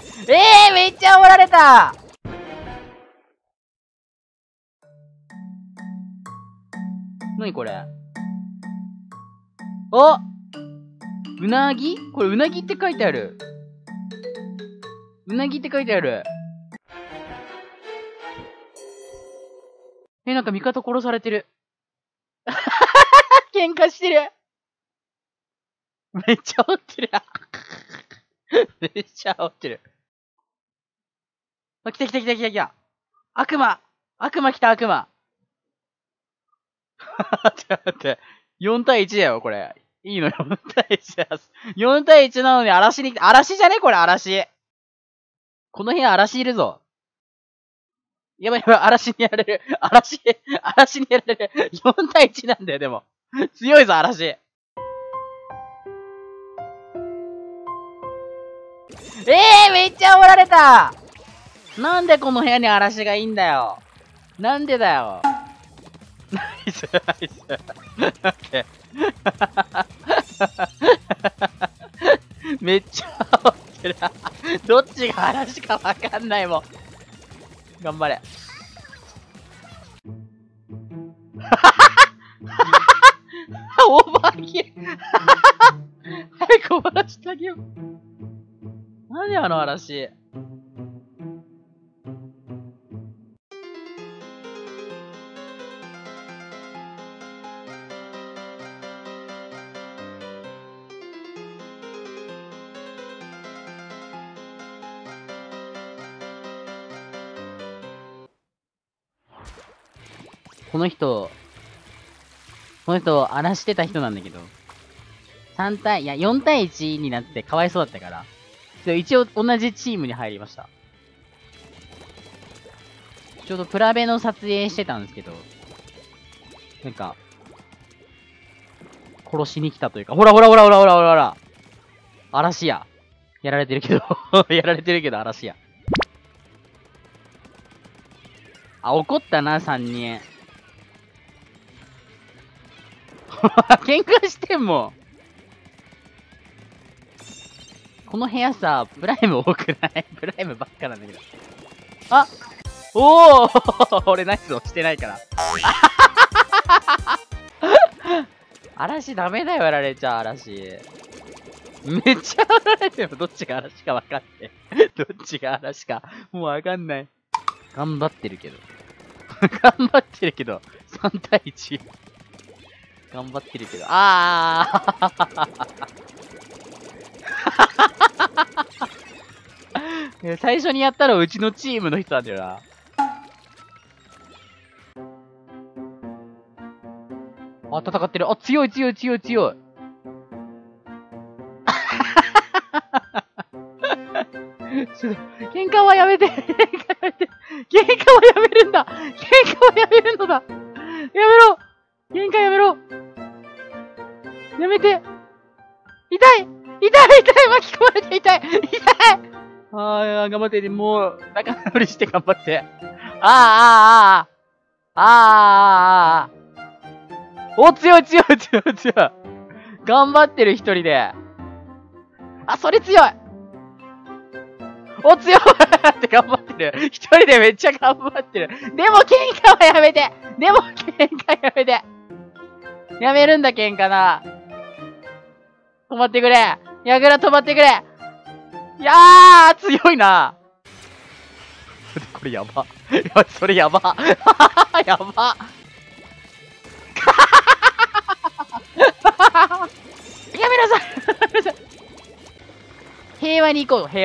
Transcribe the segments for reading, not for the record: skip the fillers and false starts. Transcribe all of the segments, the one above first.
めっちゃおられた。なにこれ。お、うなぎ？これうなぎって書いてある。うなぎって書いてある。なんか味方殺されてる。喧嘩してる。めっちゃ煽ってる。めっちゃ煽ってる。あ、来た来た来た来た来た。悪魔来た悪魔。待って待って。4対1だよ、これ。いいの、4対1だ。4対1なのに嵐じゃねこれ、嵐。この部屋嵐いるぞ。やばいやばい、嵐にやられる。嵐にやられる。4対1なんだよ、でも。強いぞ、嵐。めっちゃおられた。なんでこの部屋に嵐がいいんだよ。なんでだよ。ナイス、ナイス。待って。めっちゃ煽ってる。どっちが嵐かわかんないもん。頑張れ。オーバーキル。早く終わらせてあげよう。何あの嵐。この人、荒らしてた人なんだけど、4対1になってかわいそうだったから、一応同じチームに入りました。ちょうどプラベの撮影してたんですけど、なんか、殺しに来たというか、ほら嵐や。やられてるけど、嵐や。あ、怒ったな、3人。喧嘩してんもん。この部屋さ、プライム多くない？プライムばっかなんだけど。あ、おー俺ナイス押してないから。嵐ダメだよ、やられちゃう、嵐。めっちゃやられてる。どっちが嵐か分かって。どっちが嵐か。もうわかんない。頑張ってるけど。3対1。頑張ってるけど。最初にやったらうちのチームの人なんだよな。あ、戦ってる。あ、強い。喧嘩はやめて。喧嘩はやめるんだ。喧嘩はやめるのだ。やめろ。喧嘩やめろ。やめて。痛い。巻き込まれて痛い。頑張って。もう、仲直りして頑張って。お、強い。頑張ってる、一人で。あ、それ強い。お、強いって頑張ってる。一人でめっちゃ頑張ってる。でも喧嘩はやめて。やめるんだ、喧嘩な。止まってくれ。ヤグラ止まってくれ。いやー、強いな。これやば。それやば。やば。やめなさい。平和に行こう。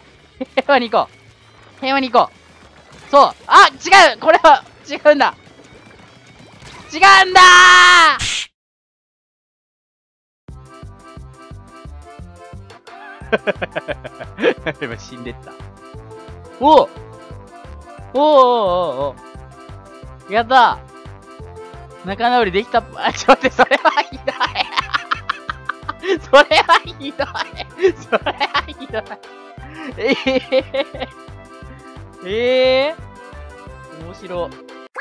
そう。あ、違う。これは違うんだ。今死んでった。おやったー。仲直りできた。あ、ちょっと待って、それはひどい。面白。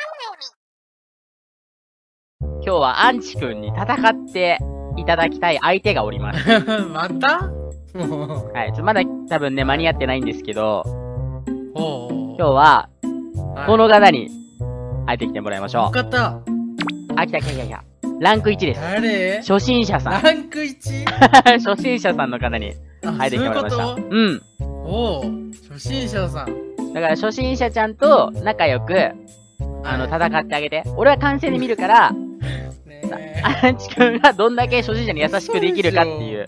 今日はアンチ君に戦っていただきたい相手がおります。 またはい、まだ多分ね、間に合ってないんですけど、 今今日は、この方に入ってきてもらいましょう。 方。 あ、来た。ランク1です。 誰？ 初心者さん。 ランク 1？ 初心者さんの方に入ってきてもらいました。 そういうこと？ うん。 おう、初心者さん。 だから初心者ちゃんと仲良く、戦ってあげて。俺は観戦で見るから、アンチ君がどんだけ初心者に優しくできるかっていう。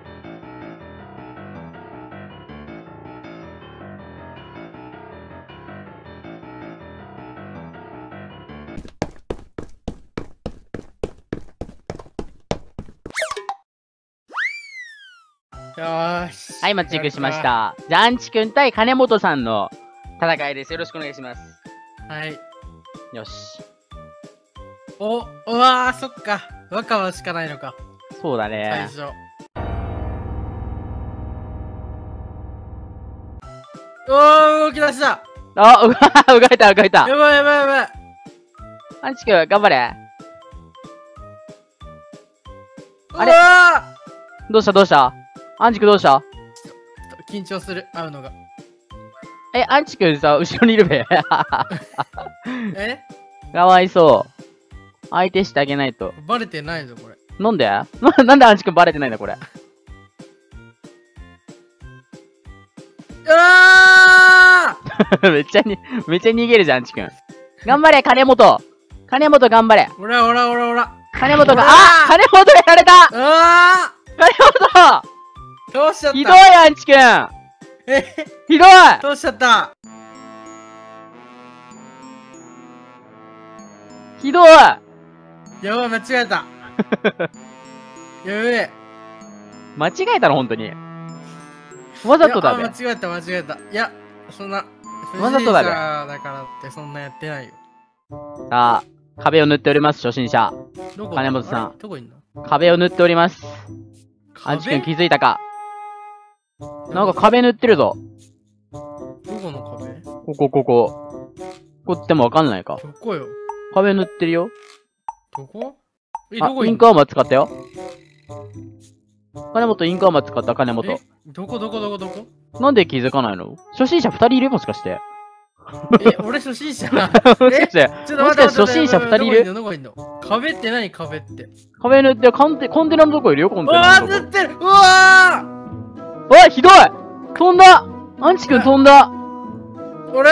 よーし。 はい、マッチングしました。じゃあ、アンチ君対金本さんの戦いです。よろしくお願いします。 はい。 よし。 うわー、そっか。若はしかないのか。 そうだね。 最初。動き出した。 あ、動いた。 やばい。 アンチ君、頑張れ。あれどうしたアンチ君どうした緊張する、会うのが。 アンチ君さ、後ろにいるべ。 え？ かわいそう。相手してあげないと。 バレてないぞ、これ。 なんでなんでアンチ君バレてないんだ、これ。めっちゃ逃げるじゃん、アンチ君。頑張れ、金本頑張れ。 おら。 金本が、金本やられた金本どうしちゃった？ ひどい、アンチ君ひどいどうしちゃった？ ひどいやばい、間違えた。やべえ。 間違えたの、本当に。わざとだべ。 間違えた。いや、そんな。 わざとだべ。 だからってそんなやってないよ。 さあ、壁を塗っております、初心者。金本さん。 どこいんの？ 壁を塗っております。アンチ君気づいたか？なんか壁塗ってるぞ。 どこの壁？ ここってもわかんないか。 どこよ？ 壁塗ってるよ。 どこ？ どこインクアーマー使ったよ。金本インクアーマー使った、金本。 どこ？ なんで気づかないの？初心者2人いるもしかして。 俺初心者？ もしかして、初心者2人いる？ どこいんの？壁って何？壁って。 壁塗って、コンテナのとこいるよ、コンテナのとこ。 塗ってる！うわおい、ひどい！飛んだ！アンチ君飛んだ！ 俺！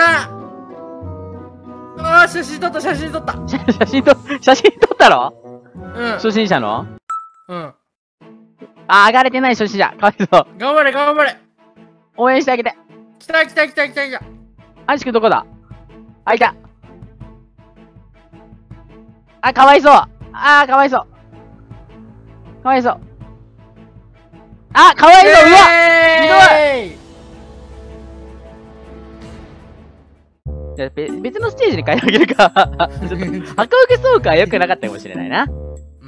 写真撮った写真撮ったろ？うん。 初心者の？ うん。 上がれてない初心者。かわいそう。 頑張れ。 応援してあげて。 来た。 アンチ君どこだ？いた。かわいそう。かわいそう。うわ！ひどい！別のステージに変えてあげるか。ちょっと、赤受けそうか良くなかったかもしれないな。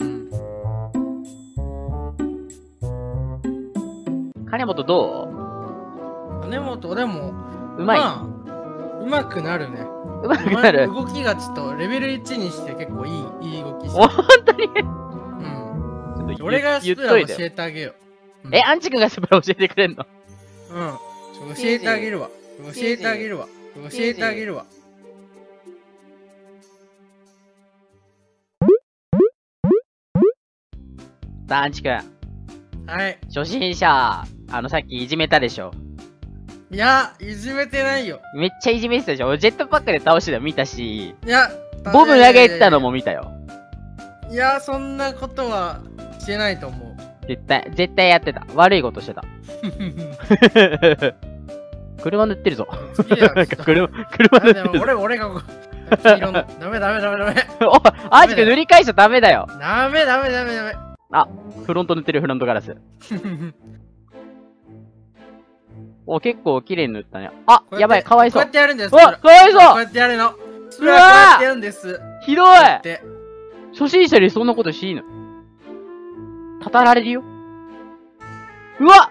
金本どう？ 金本でも、 うまい。 うまくなるね。動きがちょっとレベル1にして結構いい動きしてる。 本当に？ うん。俺がスプラ教えてあげよう。アンチ君がスプラ教えてくれんの？ うん。教えてあげるわ。 アンチ君。 はい。 初心者、さっきいじめたでしょ。 いや、いじめてないよ。 めっちゃいじめてたでしょ。ジェットパックで倒してたの見たし。 いや、 ボム投げてたのも見たよ。 いや、そんなことはしてないと思う。 絶対やってた。悪いことしてた。車塗ってるぞ。車塗ってるぞ。 俺がダメ。 お、アンチ君塗り返しちゃダメだよ。 ダメ。 フロント塗ってる、フロントガラス。結構綺麗に塗ったね。やばい、かわいそう。 こうやってやるんです。 かわいそう。こうやってやるの。こうやってやるんです。 ひどい。初心者にそんなことしていいの？たたられるよ。うわ！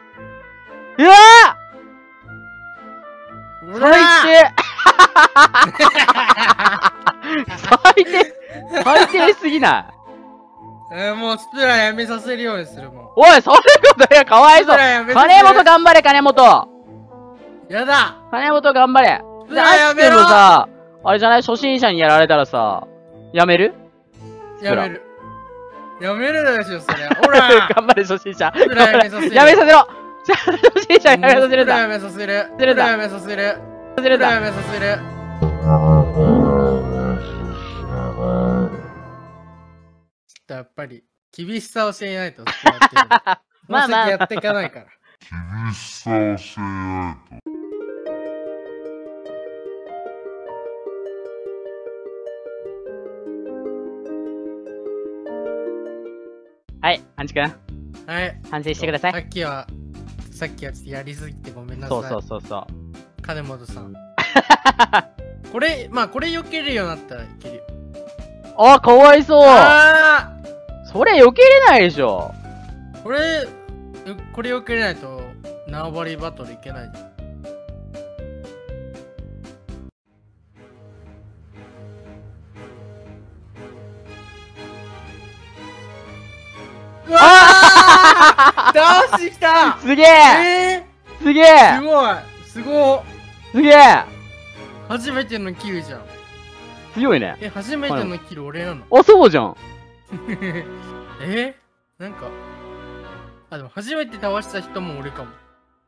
最低すぎない？ もうスプラやめさせるようにするもん。 おい、そういうことや、かわいそう。金本頑張れ、金本。 やだ。 金本頑張れ。 で、あっちくんもさ、あれじゃない、初心者にやられたらさ、やめる？ やめる。やめるでしょ、それ。ほら頑張れ、初心者。 スプラやめさせる。 やめさせろ。初心者やめさせるんだ。 やめさせる。やめさせる。やめさせる。やっぱり厳しさを教えないとまあまあやっていかないから。厳しさを教えないと。 はい、アンチ君。 はい。 反省してください。 さっきはやりすぎてごめんなさい。 そう。 金本さん。これ避けるようになったらいけるよ。 あ、かわいそう。それ避けれないでしょ。 これ避けれないと縄張りバトルいけないじゃん。うわー倒してきた。 すげえ、すげえ、 すごいすげえ、 初めてのキルじゃん。 強いね。 初めてのキル俺なの。 あ、そうじゃん。 なんかでも初めて倒した人も俺かも。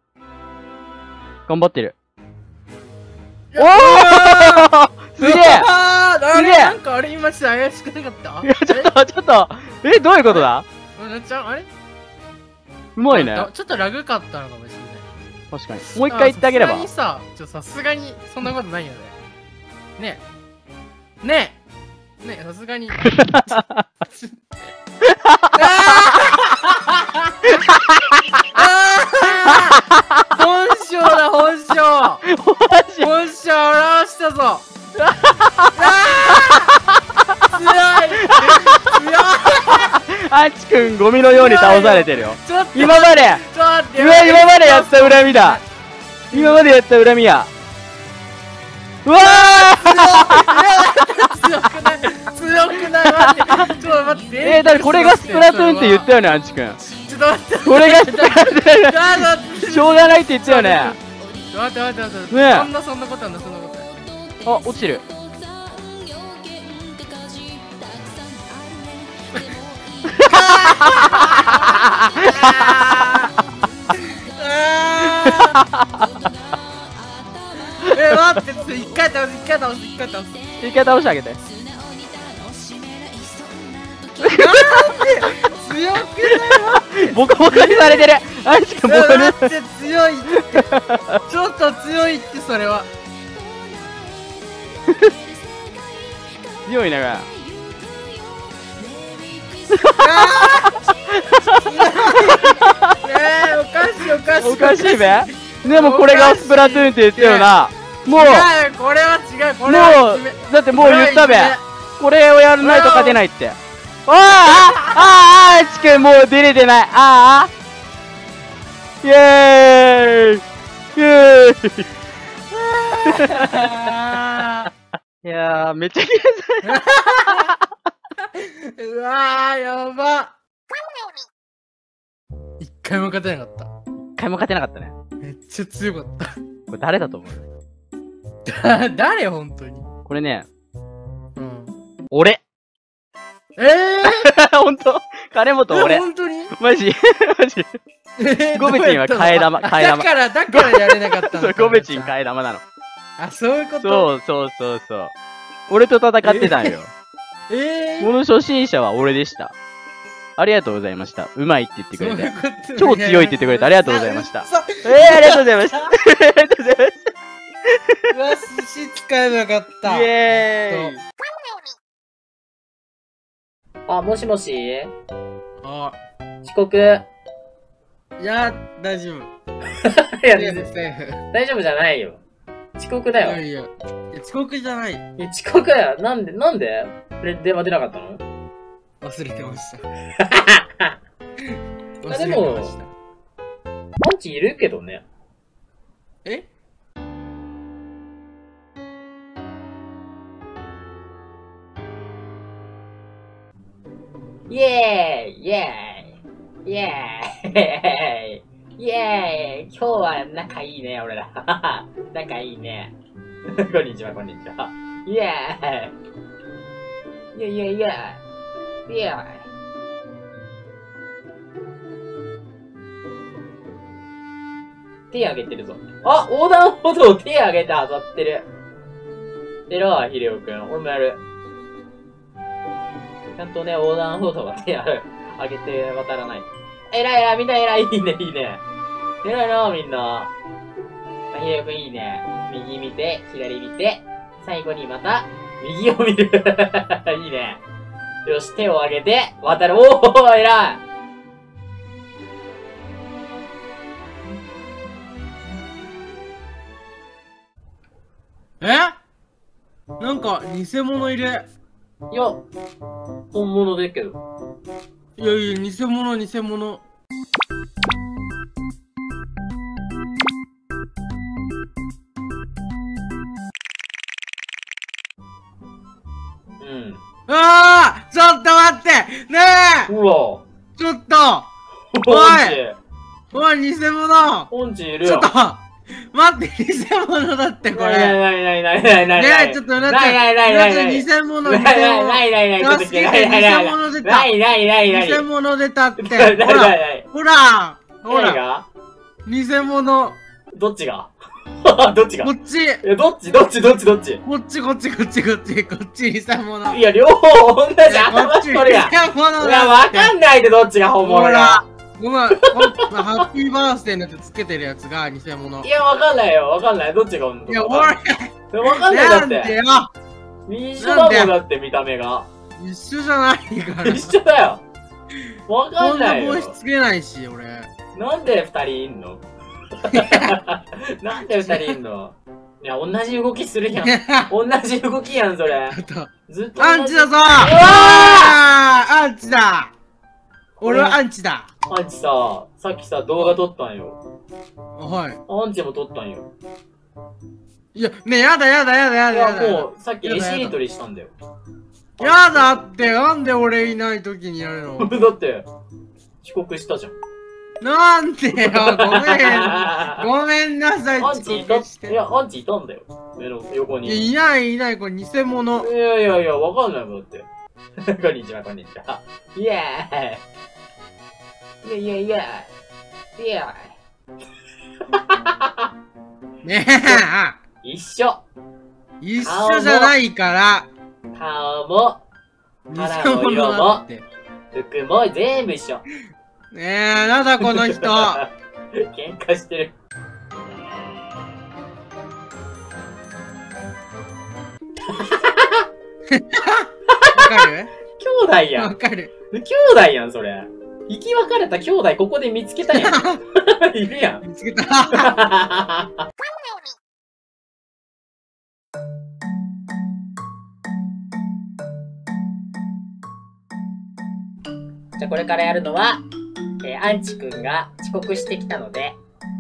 頑張ってる。 おおすげえ、 すげえ。なんかあれ今して怪しくなかった？ いや、ちょっと、どういうことだ？ あれうまいね。 ちょっとラグかったのかもしれない。 確かに。もう一回言ってあげれば。 さすがにそんなことないよね。ねえ、さすがに。本性だ、本性表したぞ。強い。 アンチ君ゴミのように倒されてるよ。今までやった恨みだ。今までやった恨みや。うわ強くない待って。ちょっと待って。 だってこれがスプラトゥーンって言ったよね、アンチ君。 ちょっと待って。 これがスプラトゥーン。しょうがないって言ったよね。 待って。 ねえ。 そんなことあんだ。 あ、落ちてる。 待って、一回倒してあげて。 強くない？ ボコボコにされてる。アンチ君ボコに。 待って、強いって。ちょっと強いって、それは。 強いね。おかしいべ。でもこれがスプラトゥーンって言ったよな。もうこれは違う。 もうだってもう言ったべ。これをやらないと勝てないって。アンチ君もう出れてない。イエーイいやー、めっちゃ綺麗。 うわー、やば。一回も勝てなかった。 一回も勝てなかったね。 めっちゃ強かった。 これ誰だと思う？ 誰本当に。 これね、 俺。 ほんと？金本俺。 本当に？ マジゴベチンは替え玉。だからやれなかったの。 ゴベチン替え玉なの。 あ、そういうこと？ そう。俺と戦ってたんよ。この初心者は俺でした。ありがとうございました。うまいって言ってくれて。超強いって言ってくれてありがとうございました。ありがとうございました。 うわ、寿司使えばよかった。 イエーイ。 あ、もしもし？ 遅刻。 いや、大丈夫。 いや、大丈夫じゃないよ。遅刻だよ。 いや、遅刻じゃない。 遅刻だよ。なんで電話出なかったの？ 忘れてました。 でも、パンチいるけどね。 イエーイイエーイイエーイイエーイ今日は仲いいね、俺ら。仲いいね。こんにちは、こんにちは。イエーイイエーイイエーイイエーイイエーイ手あげてるぞ。あ、横断歩道手あげて当たってる。えらい、ひでおくん。俺もやる。ちゃんとね、横断歩道は手あげて渡らない。えらいえらい、みんなえらい、いいね、いいね。えらいな、みんな。ひでおくんいいね。右見て、左見て、最後にまた、右を見る。いいね。よし、手を上げて、渡る。おー、えらい。 なんか、偽物いる。 いや、本物だけど。 いやいや、偽物、偽物。 うん。 ちょっと待ってねえうわ。 ちょっとおい偽物ポンチいるよ。 ちょっと待って、偽物だってこれ。 ないちょっと待って。 ない偽物、偽物。偽物出たって。ほら偽物。 どっちがどっちがこっちどっちこっち偽物。 いや、両方同じ頭しとるやん。いや、わかんないでどっちが本物だ。 ごめん、ハッピーバースデーのやつつけてるやつが偽物。 いや、わかんないよ、わかんない。どっちが本物。 いや、俺わかんないだって。 なんでよ一緒だもんだって、見た目が。 一緒じゃないから。 一緒だよ。わかんないよ。 こんな帽子つけないし、俺。 なんで二人いんのなんで二人いんのいや、同じ動きするやん。同じ動きやん、それ。ずっと。 アンチだぞアンチだ俺はアンチだアンチさ、さっきさ、動画撮ったんよ。 はい。 アンチも撮ったんよ。 いや、ねえ、やだ。 いや、もう、さっき絵しりとりしたんだよ。 やだって、なんで俺いない時にやるのだって、遅刻したじゃん。 なんでよ、ごめんなさい、 アンチいたいや、アンチいたんだよ。目の横に。 いない、これ偽物。 いや、わかんないもんだって。こんにちは。イエーイイエーイイエーイねえ一緒じゃないから顔も、肌の色も、服も全部一緒。 ねえ、なんだこの人喧嘩してる。 わかる兄弟やん。 わかる。 兄弟やん、それ。生き別れた兄弟ここで見つけたやん。いるやん。 見つけた。 じゃあこれからやるのは、アンチくんが遅刻してきたので、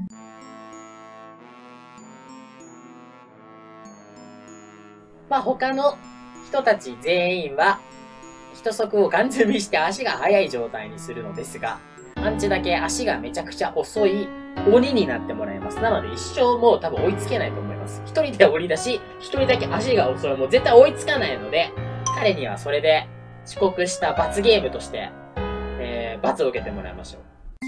まあ他の人たち全員は、一足をガン積みして足が速い状態にするのですが、アンチだけ足がめちゃくちゃ遅い鬼になってもらいます。なので一生もう多分追いつけないと思います。一人で鬼だし、一人だけ足が遅い。もう絶対追いつかないので、彼にはそれで遅刻した罰ゲームとして、罰を受けてもらいましょう。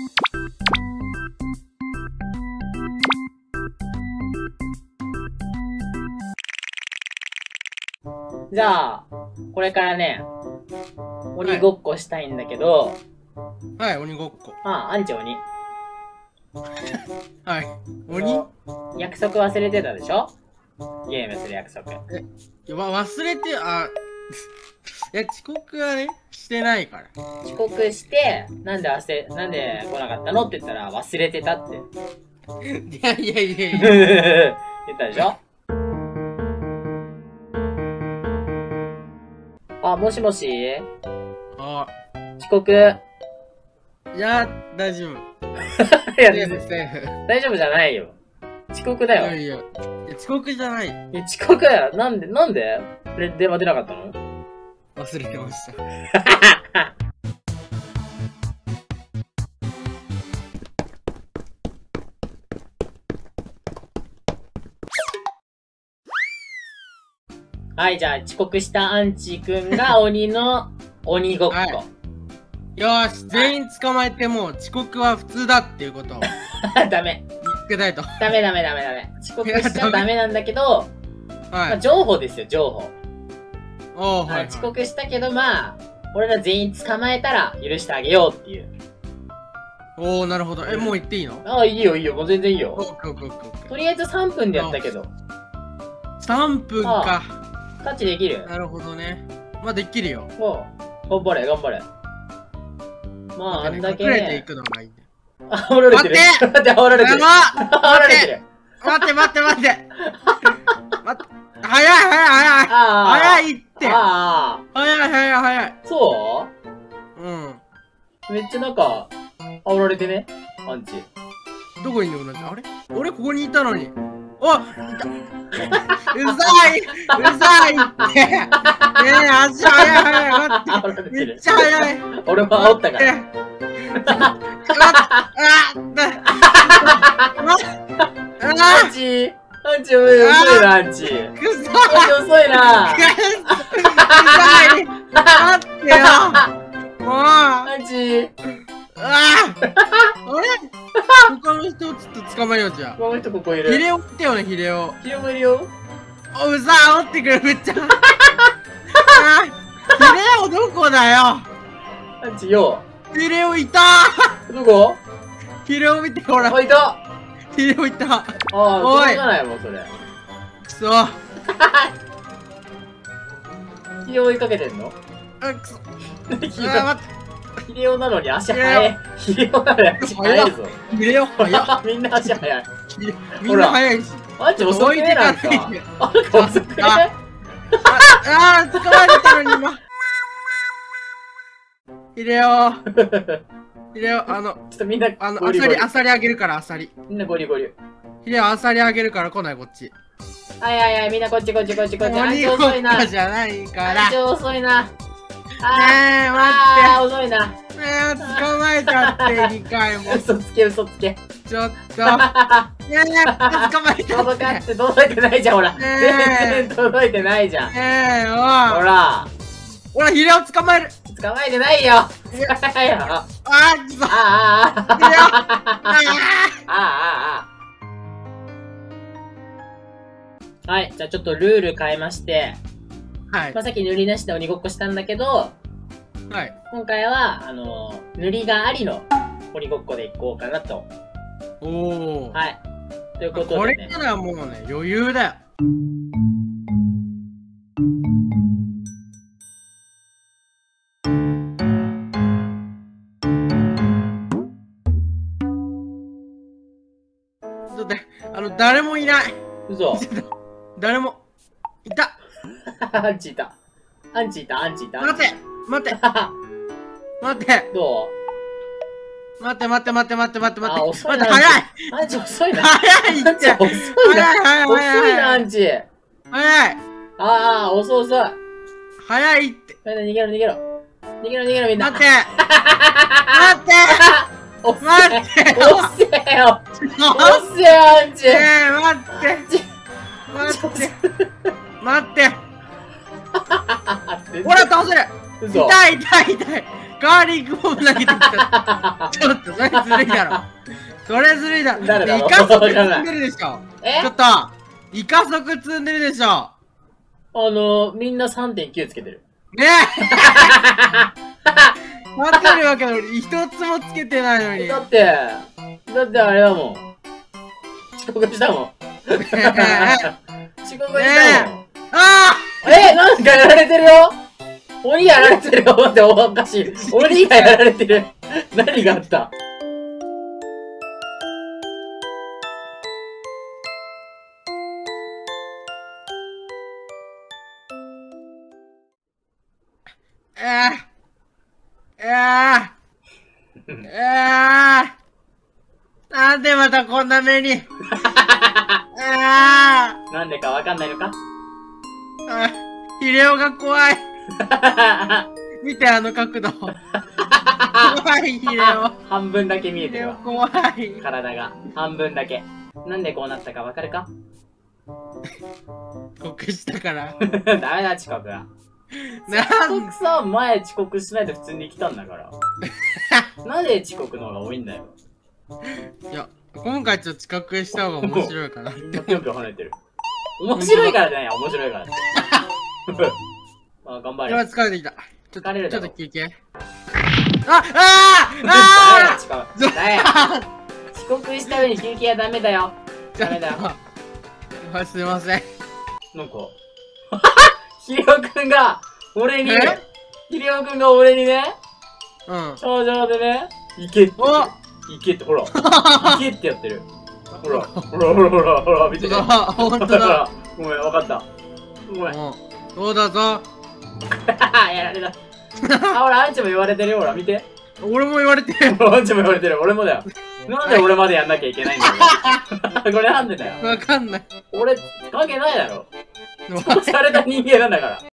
じゃあ、これからね、鬼ごっこしたいんだけど、 はい、鬼ごっこ。 アンチ鬼。 はい。鬼約束忘れてたでしょゲームする約束。 忘れて、いや、遅刻はね、してないから。 遅刻して、なんで来なかったのって言ったら忘れてたって。 いや。 言ったでしょもしもし遅刻。 いや、大丈夫。 いや、大丈夫じゃないよ。遅刻だよ。 いや、遅刻じゃない。 遅刻だよ。なんで電話出なかったの？ 忘れてました。 はい、じゃあ遅刻したアンチくんが鬼の鬼ごっこ。 はい、よーし、全員捕まえてもう遅刻は普通だっていうことをダメ。 見つけたいと。 ダメ。遅刻しちゃダメなんだけど、まあ、情報ですよ、情報。 おー、はい、はい。 遅刻したけど、まあ、俺ら全員捕まえたら許してあげようっていう。 おー、なるほど。もう行っていいの？ ああ、いいよ、もう全然いいよ。 オッケーオッケーオッケー。 とりあえず3分でやったけど。 3分か。 タッチできる？ なるほどね。まあ、できるよ。 もう、頑張れ。まあ、あんだけ、ね。 隠れていくのがいいね。 煽られてる。待って、煽られてる。 待って。待って。早いって。早い。 そう？ うん。 めっちゃなんか、煽られてね、アンチ。 どこにいんの？あれ？俺ここにいたのに。おっ！うざいって。足早い。待って。めっちゃ早い。 俺も煽ったから。アンチ遅いな、アンチ。遅いな。 待ってよ。もう。 アンチ。 あれ他の人ちょっと捕まえようじゃん。 他の人ここいる。 ヒレオってよね、ヒレオ。 ヒレオもいるよ。 お、煽ってくる、めっちゃ。ヒレオどこだよ。 アンチよ。 ヒレオいた。 どこ？ ヒレオ見て、ほら。 いた。 ヒレオいた。 ああ、おい。じゃないもん、それ。 くそ。 ヒレオ追いかけてんの？ くそ。 待って。ヒレオなのに足速い。ヒレオなのに足速いぞ。 ヒレオ早っ。 みんな足速い。 みんな早いし。 アンチ遅くねなんか。遅くね。 捕まえたのに今。ヒレオ、ちょっとみんな、 アサリあげるから、アサリ。 みんなゴリゴリ。 ヒレオ、アサリあげるから来ない、こっち。 はい、みんなこっち。アンチ遅いな。 じゃないから。 アンチ遅いな。 ねえ、待って。 遅いな。 ねえ、捕まえちゃって、2回も。 嘘つけ。 ちょっと。ねえ、捕まえちゃって。 届いてないじゃん、ほら。全然届いてないじゃん。 ねえ、ほら。 ほら、ヒレオ捕まえる。 捕まえてないよ。捕まえよ。 くそ。ヒレオ。 はい、じゃあちょっとルール変えまして。 はい。 まあ、さっき塗りなしで鬼ごっこしたんだけど、 はい。 今回は、塗りがありの鬼ごっこでいこうかなと。 おー。 はい。ということで、ね。 これからもうね、余裕だよ。だって、誰もいない。 嘘。 誰も、いた。 アンチいた。 待って。 どう？待って。 遅いな。 早い。 アンチ遅いな。 早いって。 遅いな、アンチ。 早い。 遅い。 早いって。 逃げろ、みんな。 待って。 遅えよ、アンチ。 待って。ほら、倒せる。痛い。ガーリックボム投げてきた。ちょっと、それずるいだろ。 誰だろう。 イカ足積んでるでしょ。ちょっと、イカ足積んでるでしょ。 みんな 3.9 つけてる。 ねえ待ってるわけなのに、一つもつけてないのに。 だってあれだもん。遅刻したもん。なんかやられてるよ。鬼やられてるよっておかしい。鬼がやられてる。何があった？ なんでまたこんな目に。 なんでかわかんないのか？ ヒレオが怖い。見て、角度。怖い、ヒレオ。 半分だけ見えてるわ。 怖い。 体が。半分だけ。なんでこうなったかわかるか？ 刻したから。 ダメだ、遅刻だ。遅刻さ、前遅刻しないで普通に来たんだから。なんで遅刻の方が多いんだよ。 いや、今回ちょっと遅刻した方が面白いかなって。 ぴょんぴょん跳ねてる。面白いからじゃないよ、面白いからって。あ、頑張れ。 今疲れてきた。 疲れるだろ。 ちょっと休憩。あ遅刻した上に休憩はダメだよ。ダメだよ。 すいません。 なんか、ひりおくんが、俺に、ひりおくんが俺にね、頂上でね、行けって。行けって、ほら。行けってやってる。ほら、ほらほらほらほら、見て。 ほんとだ。 ごめん、わかった。ごめん。 そうだぞ。 やられた。あ、ほら、アンチも言われてるよ、ほら、見て。 俺も言われてる。 アンチも言われてる、俺もだよ。なんで俺までやんなきゃいけないんだよ。これなんでだよ。 わかんない。 俺、関係ないだろ。された人間なんだから。